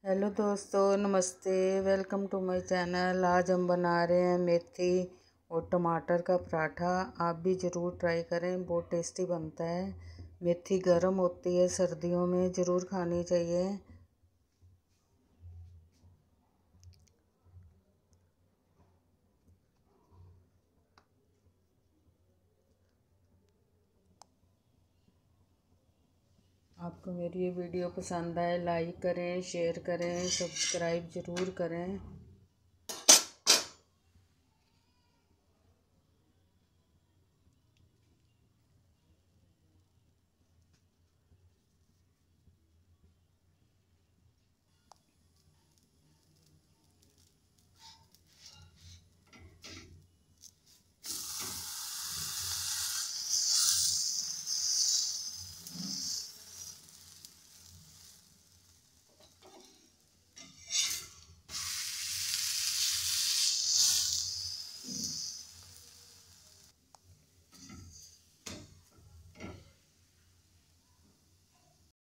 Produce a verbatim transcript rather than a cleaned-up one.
Hello दोस्तों, नमस्ते। Welcome to my channel. आज हम बना रहे हैं मेथी और टमाटर का पराठा। आप भी ज़रूर ट्राई करें, बहुत टेस्टी बनता है। मेथी गर्म होती है, सर्दियों में ज़रूर खानी चाहिए। आपको मेरी ये वीडियो पसंद आए, लाइक करें, शेयर करें, सब्सक्राइब ज़रूर करें।